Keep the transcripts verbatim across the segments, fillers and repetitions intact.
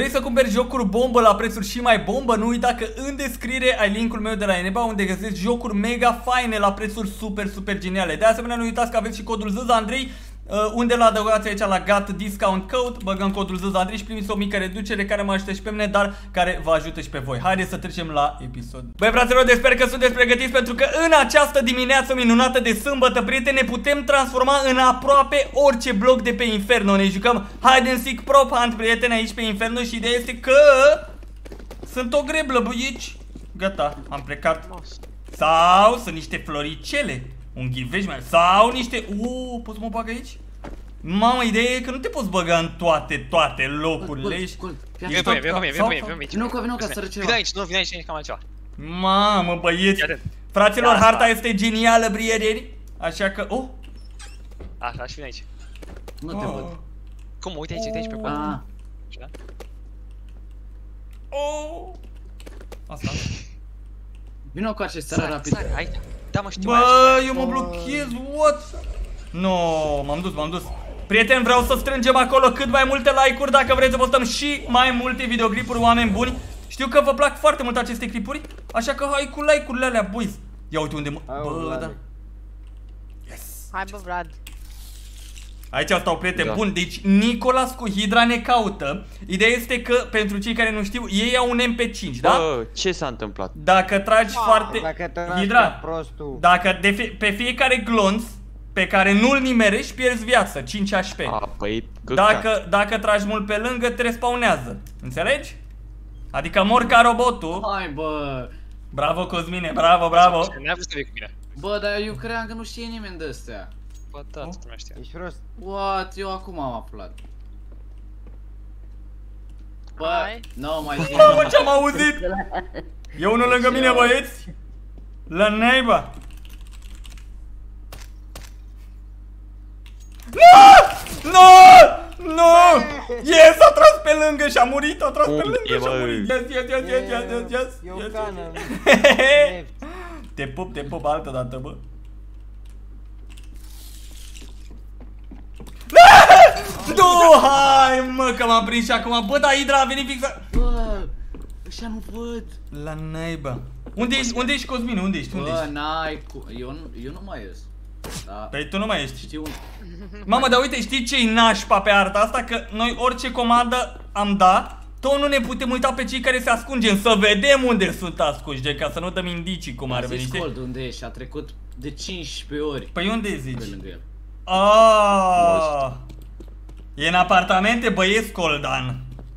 Vrei să cumperi jocuri bombă la prețuri și mai bombă? Nu uita că în descriere ai linkul meu de la Eneba, unde găsești jocuri mega faine la prețuri super, super geniale. De asemenea, nu uitați că aveți și codul ZâzAndrei, unde l adăugați aici la Gat Discount Code, băgăm codul ZâzAndrei și primiți o mică reducere care mă ajută și pe mine, dar care vă ajută și pe voi. Haideți să trecem la episod. Băi, fraților, deci sper că sunteți pregătiți, pentru că în această dimineață minunată de sâmbătă, prieteni, ne putem transforma în aproape orice bloc de pe Inferno. Ne jucăm Hide and Seek Prop Hunt, prieteni, aici pe Inferno și ideea este că sunt o greblă, băici. Gata, am plecat. Sau sunt niște floricele, un ghiveș mai, sau niște... Uuu, poți să mă bag aici? Mamă, ideea e că nu te poți băga în toate, toate locurile. Vino cu mine, vino cu mine, vino cu mine. Vino cu vino ca să răceva. Vino aici, nu, vino aici, nici cam altceva. Mamă, băieți. Fraților, harta este genială, prieteni. Așa că... Oh! Așa, și vino aici. Nu te văd. Cum? Uite aici, uite aici pe pod. Ah. Oh! Asta. Vino cu acest țară rapid. Hai, da mă, știu. Bă, eu mă blochez, what? No, m-am dus, m-am dus. Prieteni, vreau să strângem acolo cât mai multe like-uri dacă vreți să postăm și mai multe videoclipuri, oameni buni. Știu că vă plac foarte mult aceste clipuri, așa că hai cu like-urile alea, boys. Ia uite unde mă... Bă, da. Yes. Hai bă, Vlad. Aici stau, prieteni, da. Bun, deci Nicolas cu Hydra ne caută. Ideea este că, pentru cei care nu știu, ei au un M P cinci, da? Bă, ce s-a întâmplat? Dacă tragi ah, foarte... Dacă tragi Hydra, prostul. dacă de fie... pe fiecare glonț pe care nu-l nimerești, pierzi viață, cinci H P. A, păi, dacă, dacă tragi mult pe lângă, te respawnează. Înțelegi? Adică mor ca robotul. Hai bă. Bravo, Cosmine, bravo, bravo. N-a vrut să vii cu mine. Bă, dar eu cream că nu știe nimeni de astea. Bă, da, tu nu știa. Ești prost. What? Eu acum am aflat. Bă, nu mai zic. Mamă, ce-am auzit! E unul lângă mine, băieți. La neighbor. Nu! Nu! Nu! Yes, a tras pe lângă și a murit, a tras pe lângă și a murit. Yes, yes, yes, yes, yes, yes, yes. E o cană. Te pup, te pup altă dată, bă. Nu, hai mă, că m-am prins și acum. Bă, da, Hydra a venit fix. Bă, ăștia nu văd. La naiba. Unde ești, unde ești, Cosmine? Unde ești? Unde ești? Bă, n-ai cu... Eu nu, eu nu mai ies. Da. Păi tu nu mai ești. Știu. Mamă, dar uite, știi ce-i nașpa pe arta asta? Că noi orice comandă am dat, tot nu ne putem uita pe cei care se ascungem, să vedem unde sunt ascunși, de ca să nu dăm indicii cum ar veni. Cold unde ești? A trecut de cincisprezece ori. Păi unde zici? Pe lângă el. Aaaa. E în apartamente, băieți, Coldan.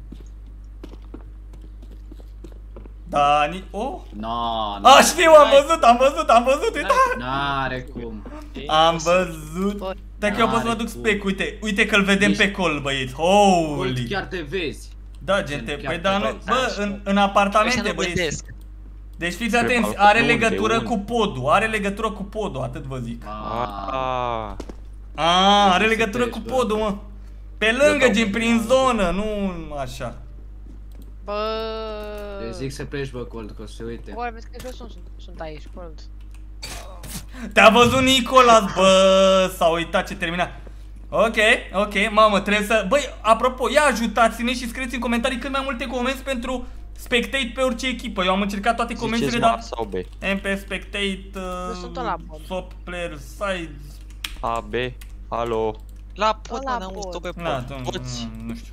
Da, ni... Oh? No, no. A, știu, am văzut, am văzut, am văzut, uite. N-are cum. Am văzut. Dacă eu pot să mă duc spec, uite, uite că-l vedem pe col, băieți. Holy. Chiar te vezi. Da, gente, păi da, nu, bă, în, în apartamente, băieți. Deci fiți atenți, are legătură cu podul, are legătură cu podul, atât vă zic. Aaaa. A, are legătură cu podul, mă. Pe lângă, gen, prin zonă, nu așa. Bă. Te zic să pleci, bă, Cold, că o să se uite. Bă, vezi că eu sunt, sunt aici, Cold. Te-a văzut Nicolas, bă, s-a uitat ce termina. Ok, ok, mamă, trebuie să... Băi, apropo, ia ajutați-ne și scrieți în comentarii cât mai multe comenzi pentru spectate pe orice echipă. Eu am încercat toate comenzile, dar... M P spectate, uh, top player, sides... A, B, alo. La pod, mă, n-am stop pe pod. Poți? Nu știu.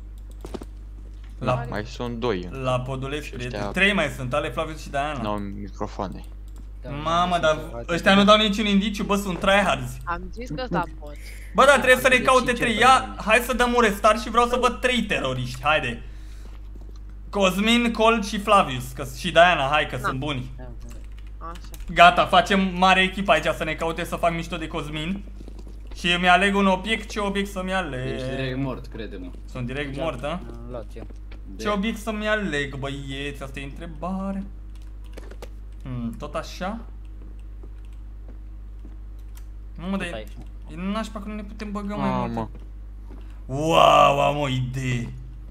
La, mai sunt doi. La poduleț, prieteni. Trei mai sunt, ale Flavius și Diana. N-au microfoane. Mamă, dar ăștia nu dau niciun indiciu, bă, sunt tryhards. Am zis că ăsta pot. Bă, dar trebuie să ne caute trei. Ia, hai să dăm un restart și vreau să văd trei teroriști, haide. Cosmin, Cold și Flavius, că și Diana, hai că sunt buni. Gata, facem mare echipă aici să ne caute, să fac mișto de Cosmin. Și îmi aleg un obiect, ce obiect să-mi aleg? Ești direct mort, crede-mă. Sunt direct mort, da? Ce obiect să-mi aleg, băieți? Asta e întrebare. Hmm, tot așa? Mamă, dar e nașpa că nu ne putem băga mai multe. Wow, am o idee.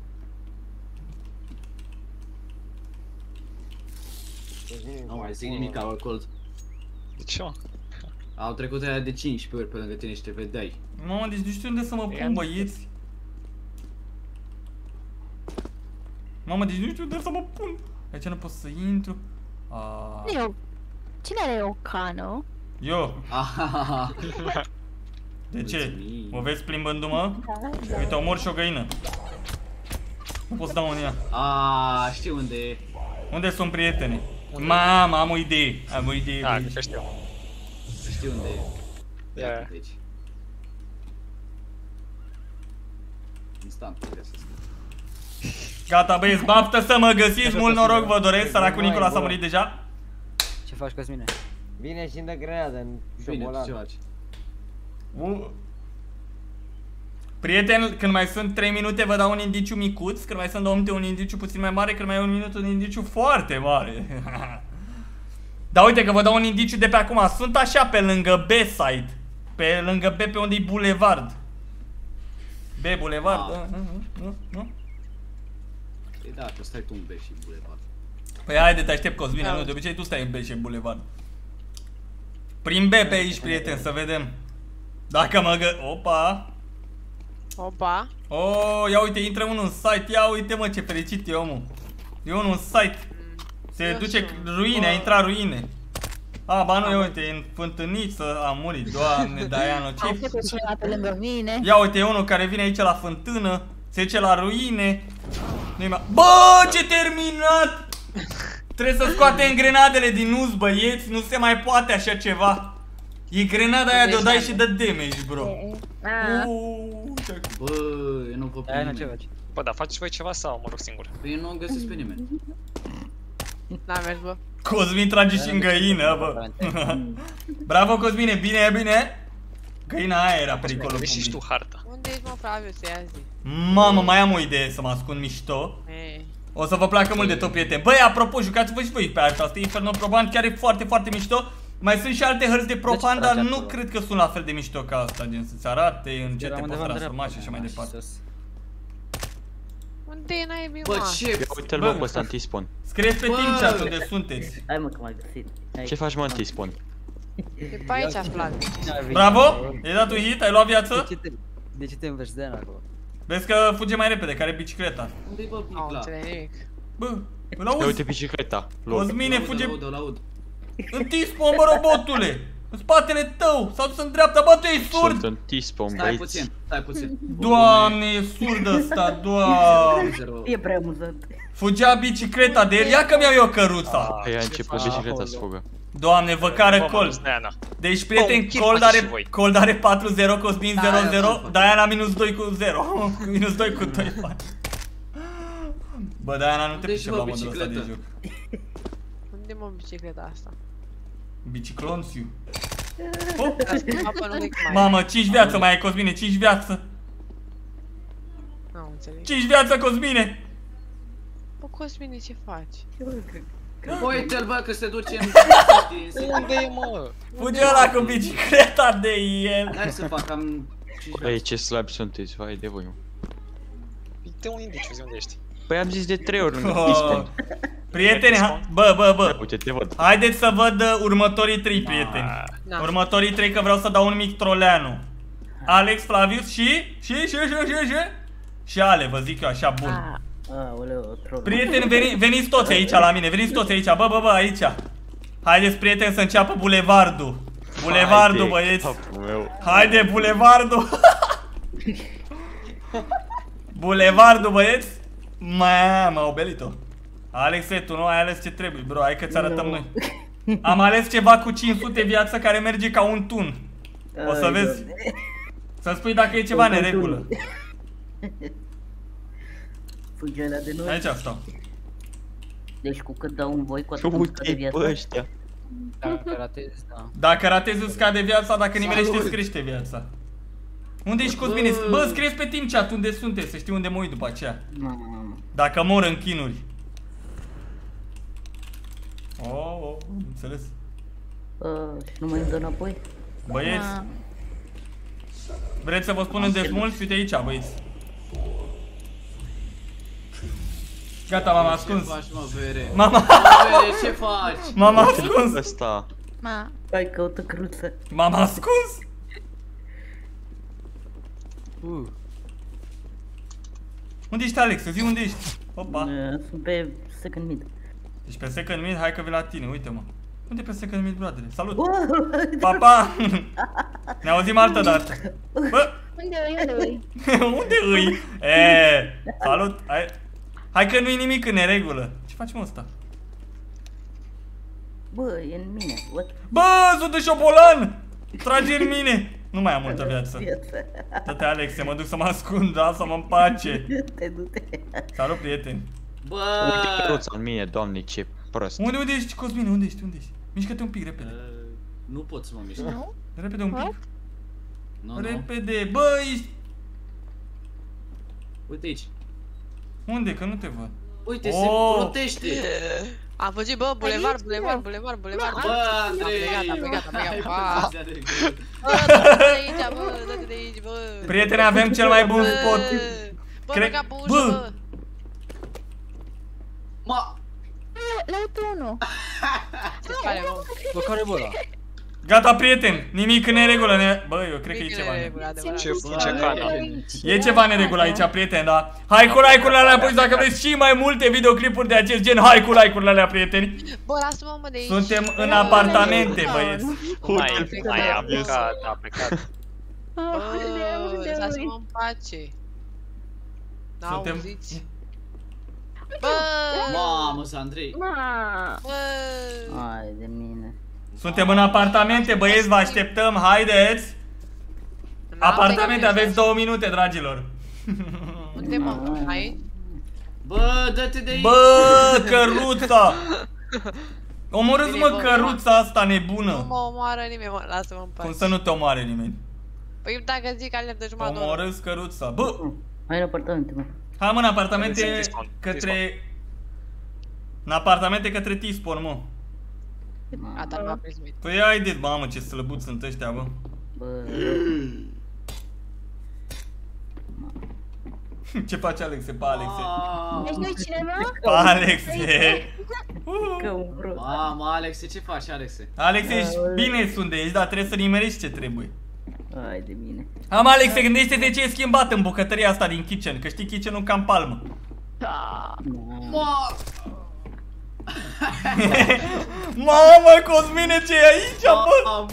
Nu mai zic nimic, al Cold. De ce, mă? Au trecut aia de cincisprezece ori pe lângă tine și te vedeai. Mamă, deci nu știu unde să mă pun, băieți. Mamă, deci nu știu unde să mă pun. Aici nu pot să intru. A... Cine are o cană? Eu. Ahaha. De ce? Mă vezi plimbându-mă? Uite, omor și o găină. Nu pot să dau în ea. Aaa, știu unde e. Unde sunt prietenii? Mamă, am o idee. Am o idee. Da, că știu. Știu unde e. Ia. Ia aici. Instant, trebuie să spun. Gata, băieți, baftă să mă găsiți. Mult noroc vă doresc. Săracul Nicola s-a murit deja. Ce faci, Cosmine? Bine și dă grenadă în Bine, șobolan. ce faci? Uh. Prieteni, când mai sunt trei minute vă dau un indiciu micuț. Când mai sunt două minute un indiciu puțin mai mare. Când mai e un minut un indiciu foarte mare. Dar uite că vă dau un indiciu de pe acum. Sunt așa pe lângă B-side. Pe lângă B, pe unde e bulevard. B, bulevard, Ah. da, nu, nu, nu. E da, că stai tu în B și bulevard. Păi haide, te aștept, Cosmine, Da. nu, de obicei tu stai în B și în bulevard. Prin B pe aici, prieten, să vedem. Dacă mă gă... Opa! Opa. Oh, ia uite, intră unul în site, ia uite mă ce fericit e omul. E unul în site. Se Eu duce sunt. ruine, a intrat ruine. A, ba nu, ia uite, e în fântâniță, a murit, Doamne, Daiano, Ai ce... pe cineva pe lângă mine. Ia uite, e unul care vine aici la fântână, se duce la ruine. Nu-i mai... Bă, ce terminat! Trebuie să scoatem grenadele din uz, băieți, nu se mai poate așa ceva. E grenada aia de o dai și de damage, bro. Ah. Uuu, ce- Bă, eu nu văd pe Aia nu ce nimeni. faci. Bă, dar faceți voi ceva sau mă rog singur? Păi eu nu găsesc pe nimeni. N-am mers, bă. Cosmin trage și în găină, bă. Bravo, Cosmine, bine, bine. Găina aia era pericolul Vezi și public. tu harta. Unde ești, mă, Flaviu, să ia zi? Mamă, mai am o idee să mă ascund mișto. Ei. O să vă placă mult de tot, prieteni. Băi, apropo, jucați-vă și voi pe asta. Asta e Inferno Proband, chiar e foarte, foarte mișto. Mai sunt și alte hărți de Proband, dar trage nu acolo? cred că sunt la fel de mișto ca asta. Gen să-ți arate în ce Era te poți undeva în transforma și dreapta. așa mai departe. Sus. Unde e naibii, Bă, mă? ce? Ia uite-l Bă. mă pe ăsta în T-spawn. Scrieți pe Bă. Team Chat unde sunteți. Hai mă că m-ai găsit. Hai. Ce faci mă în T-spawn? E pe aici, Flaviu. Bravo, ai dat un hit, ai luat viață. De ce te, de ce te înveți de acolo? Vezi că fuge mai repede, care e bicicleta. Unde-i bă, Nu Bicla? înțeleg nimic. Bă, îl Ia auzi? uite bicicleta. Lol. Cosmine L-aud, fuge l-aud, l-aud. în T-spawn, bă, robotule. În spatele tău, s-a dus în dreapta, bă, tu ești surd. Sunt în T-spawn, Stai băieți. puțin, stai puțin. Doamne, e surd ăsta, doamne. E prea amuzant. Fugea bicicleta de el, ia că mi-au eu căruța. Păi a început bicicleta să fugă. Doamne, vă cară Bă, Cold. Diana. Deci, prieteni, Bă, un kill Cold faceți are, și voi. Cold are patru zero, Cosmin Da, zero aia zero, fac. Diana minus doi cu zero. Minus doi cu doi. Bă, Diana, nu te Deci, pricep bă, la modul ăsta de bicicletă. joc. Unde mă bicicleta asta? Biciclonsiu. Oh, Apă nu mai. mamă, cinci viață mai ai, Cosmine, cinci viață. Nu înțeleg. cinci viață, Cosmine. Bă, Cosmine, ce faci? Bă, uite-l bă că se duce în... Unde e, mă? Fuge ăla cu bicicleta de el. Hai să fac, am... cinci Băi, ce slabi sunteți, vai de voi, mă. Uite un indiciu, zi unde ești. Păi am zis de trei ori lângă Oh. T-spawn. Prieteni, ha- bă, bă, bă. Uite, te văd. Haideți să văd uh, următorii trei prieteni. Na. Următorii trei, că vreau să dau un mic troleanu. Alex, Flavius și... Și, și, și, și, și... Și Ale, vă zic eu așa bun. Ah, aoleu, troll. Prieteni, veni, veniți toți aici la mine, veniți toți aici, bă, bă, bă, aici. Haideți, prieteni, să înceapă bulevardul. Bulevardul, Haide, băieți. capul meu. Haide, bulevardul. Bulevardul, băieți. Mă, m-au belit-o. Alexe, tu nu ai ales ce trebuie, bro, hai că ți arătăm noi. Am ales ceva cu cinci sute viață care merge ca un tun. O să Ai, vezi. Doamne. Să spui dacă e ceva în neregulă. Fuge ăla de noi. Aici stau. Deci cu cât dau un voi, cu atât îmi scade Uite-i viața. pe ăștia. Dacă ratezi, da. Dacă ratezi îți scade viața, dacă nimerești îți crește viața. Unde ești, Cosmine? Bă, scrieți pe Team Chat unde sunteți, să știu unde mă uit după aceea. Mamă. Dacă mor în chinuri. Oh, oh, înțeles. Uh, și nu mai îmi dă înapoi? Băieți, Ah. vreți să vă spun unde sunt mulți? Uite aici, băieți. Gata, m-am Ce ascuns. faci, mă, Vere? M-am Mă, Vere, ce faci? m-am ascuns. Ăsta. Ma. Hai, căută cruță. M-am ascuns. Uh. Unde ești, Alex? Zi unde ești. Opa. Uh, Sunt pe second mid. Deci pe second mid, hai că vin la tine, uite-mă. Unde e pe second mid, broadere? Salut! Pa, pa! Ne auzim altă dată. Bă! Unde îi, unde îi? Unde îi? E, salut! Hai, hai că nu-i nimic în neregulă. Ce facem ăsta? Bă, e în mine. What? Bă, sunt de șobolan! Trage în mine! Nu mai am multă viață. Dă-te, Alexe, mă duc să mă ascund, da? Să mă împace. Du-te, du-te. Salut, prieteni. Bă! Uite căruța în mine, doamne, ce prost. Unde, unde ești, Cosmine? Unde ești, unde ești? Mișcă-te un pic, repede. Uh, Nu pot să mă mișc. Nu? Repede un pic. What? Nu, nu. Repede, bă, ești... Uite aici. Unde? Că nu te văd. Uite, Oh. se protește. Am făcut, bă, bulevard, Aici, bulevard, bă. bulevard, bulevard. Bă, Andrei! Gata, gata, gata, Hai, gata, bă, pa. zi-a de gând. Bă, dă-te de aici, bă, dă-te de aici, bă. Prietene, avem cel mai bun Bă, spot. Bă, Cre- băga pe ușă, Bă. bă. Ma! La unu. Ce pare, mă? Bă, care e bă ăla? Gata, prieten, nimic în neregulă. Ne... Bă, eu cred că e Mic ceva. în ne- regulă, adevărat. Ce, ce cana. E ceva neregulă aici, prieten, da? Hai cu like-urile alea, apoi dacă vreți și mai multe videoclipuri de acest gen, hai cu like-urile alea, prieteni. Bă, lasă-mă, mă, de aici. Suntem în apartamente, băieți. Mai, mai a plecat, a plecat. Bă, Unde, unde lăsați-mă îi? în pace. Suntem... N-auziți? Bă, Mamă, să Andrei. Ma. bă. Hai de mine. Suntem în apartamente, băieți, vă așteptăm, haideți. Apartamente, aveți două minute, dragilor. Unde, mă? Aici? Bă, dă-te de aici. Bă, căruța! Omorâți-mă Bine, bă, căruța asta Nu nebună. mă omoară nimeni, mă, lasă-mă în pace. Cum să nu te omoare nimeni? Păi dacă zic alea de jumătate de oră. Omorâți căruța. Bă, Hai în apartamente, mă. hai mă în apartamente Discount, către... În apartamente către T-Spawn, mă. Gata, nu m-a prins mie. Păi haideți, mamă, ce slăbuți sunt ăștia, bă. Bă, Ce face Alexe? Pa, Alexe. Deci nu-i cineva? Pa, Alexe. că un bro. Mamă, Alexe, ce faci, Alexe? Alexe, ești bine unde ești, dar trebuie să nimerești ce trebuie. Hai de mine. Am, Alexe, gândește-te ce e schimbat în bucătăria asta din kitchen, că știi kitchen-ul cam palmă. Da. Ma! Mamă, Cosmine, ce e aici, bă? Mamă!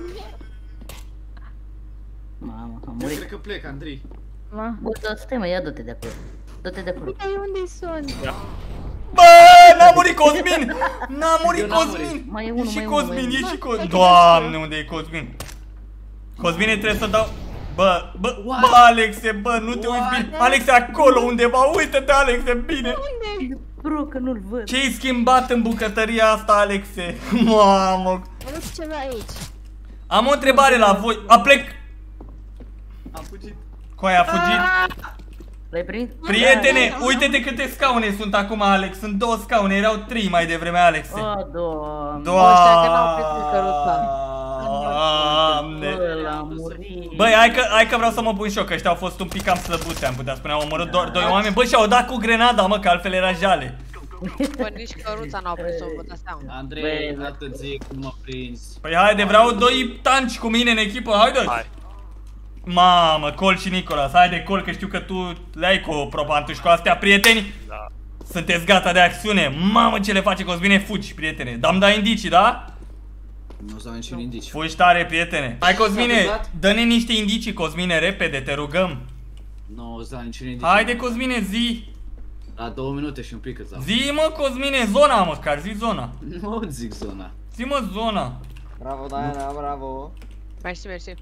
Mamă, am Eu murit. cred că plec, Andrei. Ma. Bă, dar stai mă, ia dă-te de acolo. Dă-te de acolo. Uite unde sunt. Bă, n-a murit Cosmin! N-a murit Eu n-am Cosmin! murit. Mai e E unul, și mai e unul, Cosmin, mai e e unul. și Cosmin. Doamne, unde e Cosmin? Cosmine, trebuie să dau... Bă, bă, What? bă, Alexe, bă, nu te uiți What? bine. Alexe, acolo undeva, uite-te, Alexe, bine. Bro, că nu-l văd. Ce-ai schimbat în bucătăria asta, Alexe? Mamă. Am văzut ceva aici. Am o întrebare la voi. A plec... Am fugit. Coi, a fugit. L-ai prins? Prietene, uite-te câte scaune sunt acum, Alex. Sunt două scaune, erau trei mai devreme, Alexe. A, doamne. Ăștia că n-au prins căruța. Doamne. Bă, l-a murit. Băi, hai că, hai că vreau să mă pun și eu, că ăștia au fost un pic cam slăbuți, am putea spune, au omorât doar doi oameni. Bă, și-au dat cu grenada, mă, că altfel era jale. Bă, nici căruța n-au prins-o, vă dați seama. Andrei, Bă, atât zic, nu m-a prins. Păi haide, vreau doi tanci cu mine în echipă, haide! Hai. Mamă, Col și Nicolas, haide Col, că știu că tu le-ai cu propantuși cu astea, prieteni. Da. Sunteți gata de acțiune? Mamă, ce le face Cosmine, fugi, prietene. Dam da indicii, da? Nu-ți dau niciun indici. Fugi tare, prietene. Hai, Cosmine, întâmplat? dă-ne niște indicii, Cosmine, repede, te rugăm. Nu îți dau niciun indici. Haide, Cosmine, zi. La două minute și un pic îți dau. Zi, mă, Cosmine, zona, măcar, zi zona. Nu îți zic zona. Zi, mă, zona. Bravo, Diana, bravo. Mersi, mersi.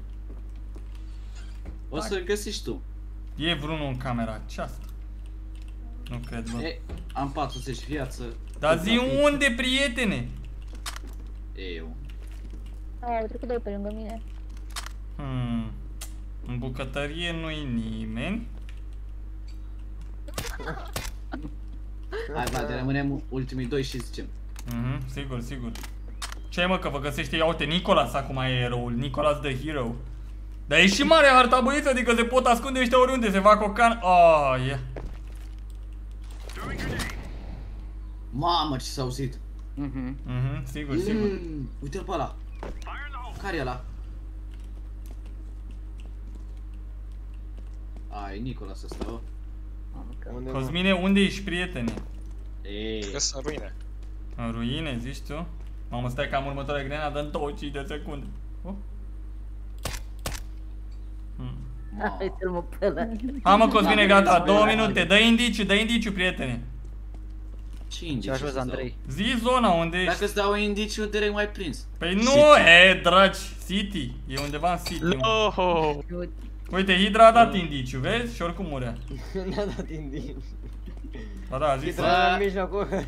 O să găsești tu. E vreunul în camera aceasta. Nu cred, bă. E, am patruzeci viață. Dar zi unde, prietene? Eu. Au trecut doi pe lângă mine. Hmm. În bucătărie nu-i nimeni. Hai, Vlad, rămânem ultimii doi și zicem. Mhm, sigur, sigur. Ce mă, că vă găsește, ia uite, Nicolas acum e eroul, Nicolas the hero. Dar e și mare harta, băieți, adică se pot ascunde ăștia oriunde, se fac o can... Oh, yeah. Mamă, ce s-a auzit. Mhm. Mhm, sigur, sigur. Mm, uite-l pe ăla. Care e ăla? Ai, Nicolas ăsta, bă. Unde, mă? Cosmine, unde ești, prietene? Ei. Că sunt ruine. În ruine, zici tu? Mamă, stai că am următoarea grenadă în douăzeci și cinci de secunde. Oh. Hmm. Uite-l mă pe ăla. Ha, mă, Cosmine, gata, două minute. Dă indiciu, dă indiciu, prietene. Ce Ce indiciu faci, să-ți dau? Andrei? Zi zona unde ești. Dacă îți dau indiciu, direct mai prins. Păi nu, e, dragi, City. E undeva în City. mă. Oh, Uite, Hydra a dat indiciu, vezi? Și oricum murea. N-a dat indiciu. Ba da, zi, Hidra în mijlocul.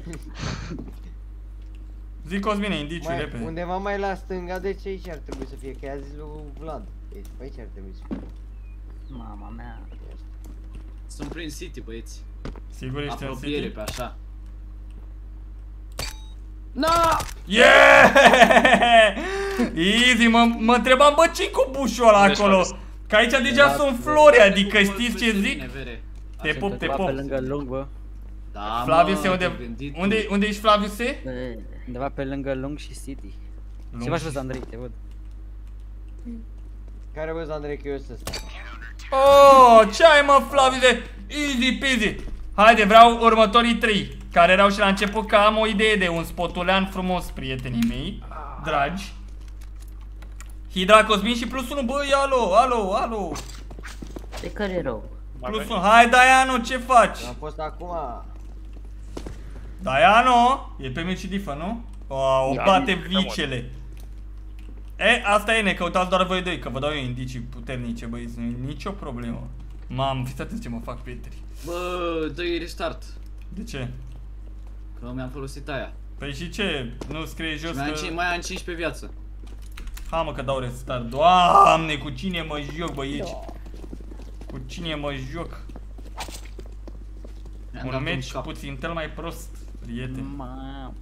zi Cosmine, indiciu, Mai, repede. undeva mai la stânga, de ce aici ar trebui să fie? Că i-a zis lui Vlad. Aici, pe aici ar trebui să fie. Mama mea. Sunt prin City, băieți. Sigur ești în Apropiere City? pe așa. Yeah! Easy, mă, mă întrebam, bă, ce-i cu bușul ăla acolo? Că aici deja sunt flori, adică știți ce zic? Te pup, te Undeva pup. pe lângă lung, bă. Da, Flavius e mă, unde, te-ai gândit unde, tu. unde ești, Flavius? Undeva pe lângă lung și City. Ce faci, văd, Andrei? Te văd. Care văd, Andrei, că eu sunt ăsta? Oh, ce ai, mă, Flavius? Easy peasy. Haide, vreau următorii trei, care erau și la început, că am o idee de un spotulean frumos, prietenii mei, dragi. Hydra, Cosmin și plus unu, băi, alo, alo, alo. Pe care e rău? Plus unu, hai, Daiano, ce faci? Am fost acum. Daiano, e pe meci difă, nu? O, o bate vicele. E, asta e, ne căutați doar voi doi, că vă dau eu indicii puternice, băieți, nu e nicio problemă. Mamă, fiți atenți ce mă fac, prieteni. Bă, dă-i restart. De ce? Că mi-am folosit aia. Păi și ce? Nu scrie jos Mai am, că... cin- mai am cincisprezece viață. Ha, mă, că dau restart. Doamne, cu cine mă joc, băieți? Cu cine mă joc? Mi-am Un dat meci cap. puțin tel mai prost, prieteni. Mamă.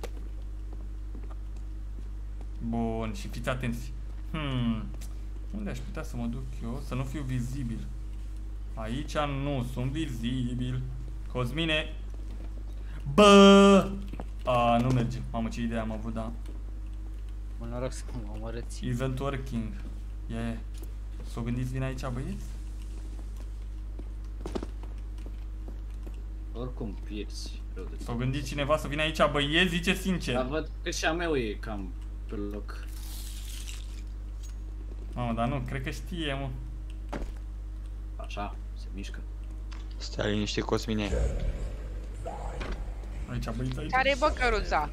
Bun, și fiți atenți. Hmm. Unde aș putea să mă duc eu? Să nu fiu vizibil. Aici nu sunt vizibil. Cosmine. Bă! A, nu merge. Mamă, ce idee am avut, da. Mă noroc să mă omorâți. Isn't working. Yeah. S-o gândiți vin aici, băieți? Oricum pierzi rău de S-o tot. gândit cineva să vină aici, băieți? Zice sincer. Dar văd că și a meu e cam pe loc. Mamă, dar nu, cred că știe, mă. Așa, se mișcă. Stai liniștit, Cosmine. Aici, băieți, aici. Care-i bă căruța?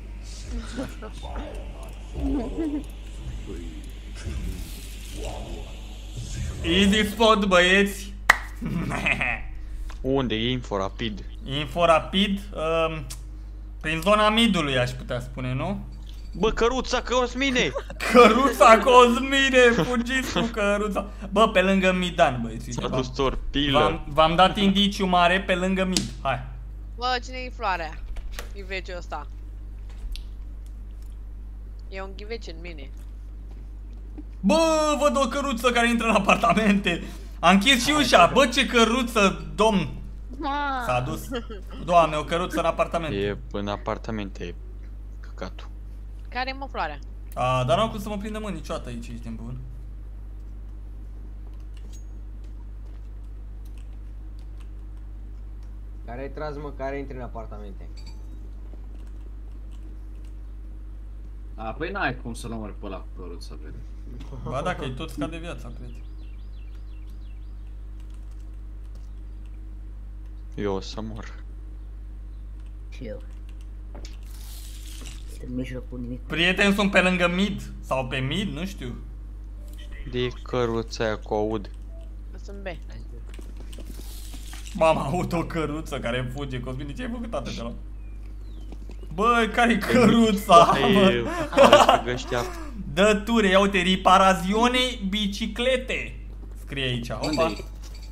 Easy spot, băieți. Unde e info rapid? Info rapid. Um, prin zona midului, aș putea spune, nu? Bă, căruța, Cosmine! Căruța, Cosmine, fugiți cu căruța. Bă, pe lângă Midan, băieți. S-a uite, dus v-am- torpilă. V-am v-am dat indiciu mare pe lângă mid. Hai. Bă, cine-i floarea? Ghiveciul ăsta. E un ghiveci în mine. Bă, văd o căruță care intră în apartamente. A închis și ușa. Bă, ce căruță, domn. Ma. S-a dus. Doamne, o căruță în apartament. E în apartamente, e căcatul. Care-i mă floarea? A, dar n-am cum să mă prindă, mă, niciodată aici, ești în bun. Care ai tras, mă, care intri în apartamente? A, păi n-ai cum să-l omori pe ăla cu căruța, vede. Ba da, că-i tot scade viața, prieten. Eu o să mor. Și eu. În mijlocul nimic. Prieteni sunt pe lângă mid. Sau pe mid, nu știu. De căruța aia cu aud. Sunt B. Mama, aud o căruță care fuge. Cosmin, ce ai făcut atât de la? Bă, care-i căruța? E, Bă? ăștia. Dă ture, ia uite, riparazione biciclete. Scrie aici, opa. Unde-i?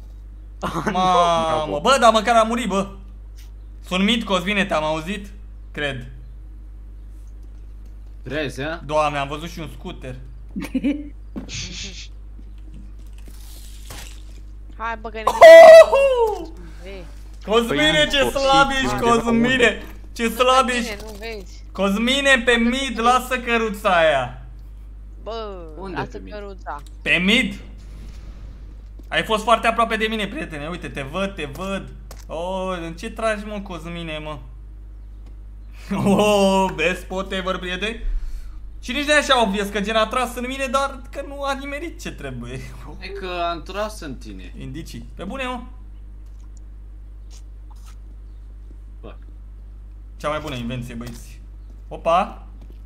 Mamă, bă, dar măcar a murit, bă. Sunt mid, Cosmine, te-am auzit? Cred. Crezi, a? Doamne, am văzut și un scooter. Hai bă, că ne vezi. Cosmine, ce imposibil, slab ești, undeva, Cosmine. Ce slab Bine, ești. nu vezi. Cosmine, pe mid, lasă căruța aia. Bă, Unde lasă pe mine? căruța. Pe mid? Ai fost foarte aproape de mine, prietene. Uite, te văd, te văd. Oh, în ce tragi, mă, Cosmine, mă? Oh, best whatever, prieteni. Și nici de așa obvious că gen a tras în mine, dar că nu a nimerit ce trebuie. E că am tras în tine. Indicii. Pe bune, mă. Bă. Cea mai bună invenție, băieți. Opa.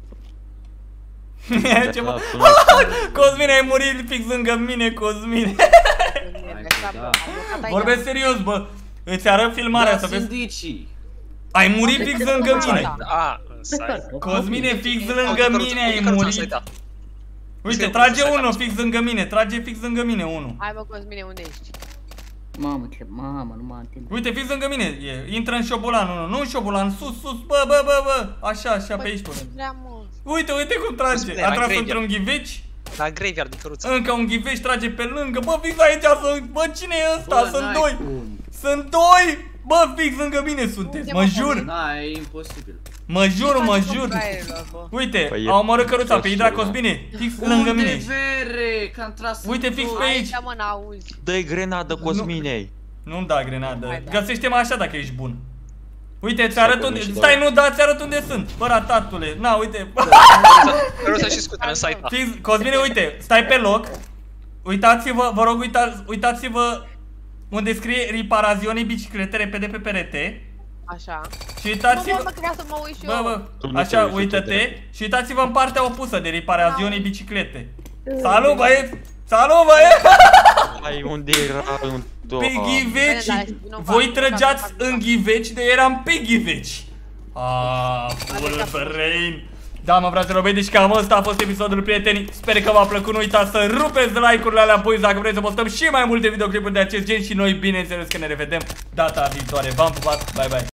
Ce mă? Cosmine, ai murit fix lângă mine, Cosmine. Da. Vorbesc serios, bă. Îți arăt filmarea să vezi. Indicii. Ai murit fix lângă mine. A, stai. Cosmine, fix lângă mine ai murit. Uite, trage unul fix lângă mine, trage fix lângă mine unul. Hai, bă, Cosmine, unde ești? Mamă, ce, mamă, nu mă ating. Uite, fix lângă mine, e, intră în șobolan, nu, nu în șobolan, sus, sus, bă, bă, bă, bă, așa, așa, pe aici, până. Uite, uite cum trage, a tras într-un ghiveci. La graveyard din căruță. Încă un ghiveci trage pe lângă, bă, fix aici sunt, bă, cine e ăsta? Sunt doi, sunt doi, bă, fix lângă mine sunteți, mă jur. Da, e imposibil. Mă jur, mă jur. Uite, au omorât căruța pe Hidra Cosmine, fix lângă mine. Unde vere, că am tras. Uite, fix pe aici. Aici, mă, n-auzi. Dă-i grenadă, Cosminei. Nu-mi da grenadă, găsește-mă așa dacă ești bun. Uite, ți arăt unde, stai, nu, da, ți arăt unde sunt. Bă, ratatule, na, uite. Căruța și scuteră în site. Fix, Cosmine, uite, stai pe loc. Uitați-vă, vă rog, uitați, uitați-vă unde scrie riparazione biciclete repede pe perete. Așa. Și uitați-vă. Bă, bă, cred să mă uit și Bă, eu. bă, așa, uită-te. Și uitați-vă în partea opusă de riparazione biciclete. Salut, băieți! Salut, băieți! Ai, unde era? Pe ghiveci! Voi trăgeați în ghiveci, de eram pe ghiveci. Aaaa, full brain. Da, mă, fraților, băi, deci cam ăsta a fost episodul, prieteni. Sper că v-a plăcut, nu uitați să rupeți like-urile alea apoi dacă vreți să postăm și mai multe videoclipuri de acest gen. Și noi, bineînțeles, că ne revedem data viitoare. V-am pupat, bye bye.